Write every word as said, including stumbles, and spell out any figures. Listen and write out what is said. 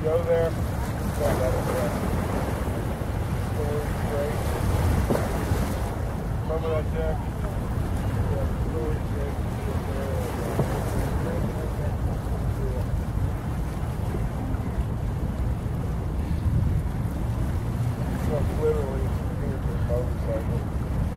go there. Yeah, that is right. Storage, great. Remember that, Jack?